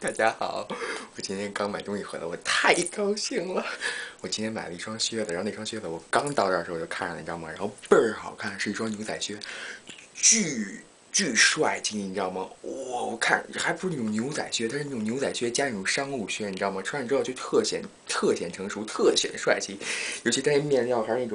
大家好，我今天刚买东西回来，我太高兴了。我今天买了一双靴子，然后那双靴子我刚到这儿的时候我就看上了，你知道吗？然后倍儿好看，是一双牛仔靴，巨帅气，你知道吗？哇，我看还不是那种牛仔靴，它是那种牛仔靴加那种商务靴，你知道吗？穿上之后就特显成熟，特显帅气，尤其它那面料还是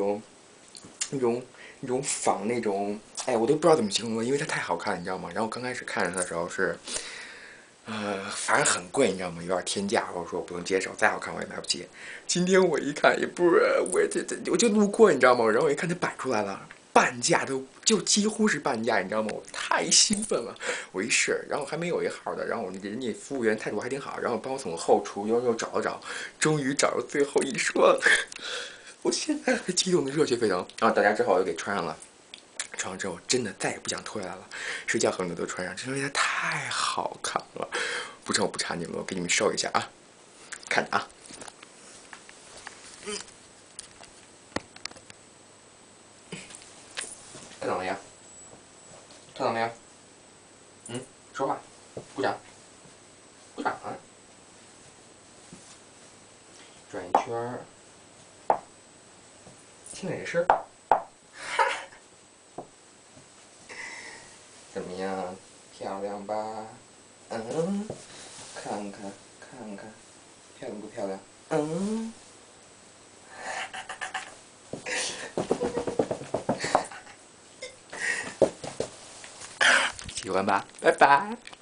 那种仿那种，哎，我都不知道怎么形容了，因为它太好看了，你知道吗？然后刚开始看着它的时候是。反正很贵，你知道吗？有点天价，或者说我不能接受，再好看我也买不起。今天我一看，也不是，我就路过，你知道吗？然后我一看它摆出来了，半价都就几乎是半价，你知道吗？我太兴奋了，我一试，然后还没有一号的，然后人家服务员态度还挺好，然后帮我从后厨又找了找，终于找到最后一双，我现在还激动的热血沸腾。然后大家之后我又给穿上了。穿上之后真的再也不想脱下来了，睡觉和你都穿上，因为它太好看了。不成，我不查你们，我给你们收一下啊，看着啊。看到没有？看到没有？说话，鼓掌，鼓掌啊！转一圈儿，听哪声？怎么样？漂亮吧？看看，漂亮不漂亮？喜欢吧？拜拜。